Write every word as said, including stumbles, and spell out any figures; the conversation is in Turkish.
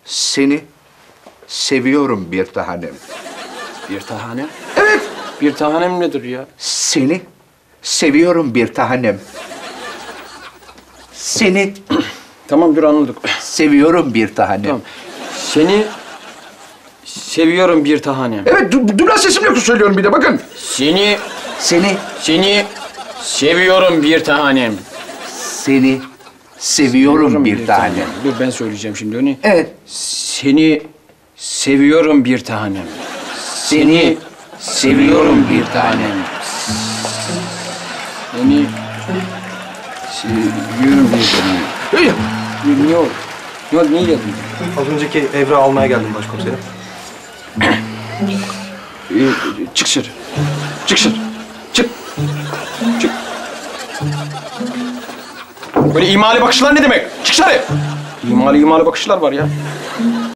Seni seviyorum bir tanem. Bir tahanem? Evet. Bir tahanem nedir ya? Seni seviyorum bir tanem. Seni Tamam dur anladık. seviyorum bir tanem. Tamam. Seni seviyorum bir tahanem. Evet, du dublaj sesimle yoksa söylüyorum bir de bakın. Seni, Seni, seni seviyorum bir tahanem. seni seviyorum bir tanem. Dur ben söyleyeceğim şimdi onu. Evet. Seni seviyorum bir tahanem. Seni seviyorum bir tanem. Seni seviyorum bir tahanem. Öyle. Niye oldu? Ne oldu? Niye geldin? Az önceki evrağı almaya geldim başkomiserim. Ee, çık dışarı. Çık dışarı. Çık. Çık. Böyle imalı bakışlar ne demek? Çık dışarı. İmalı imalı bakışlar var ya.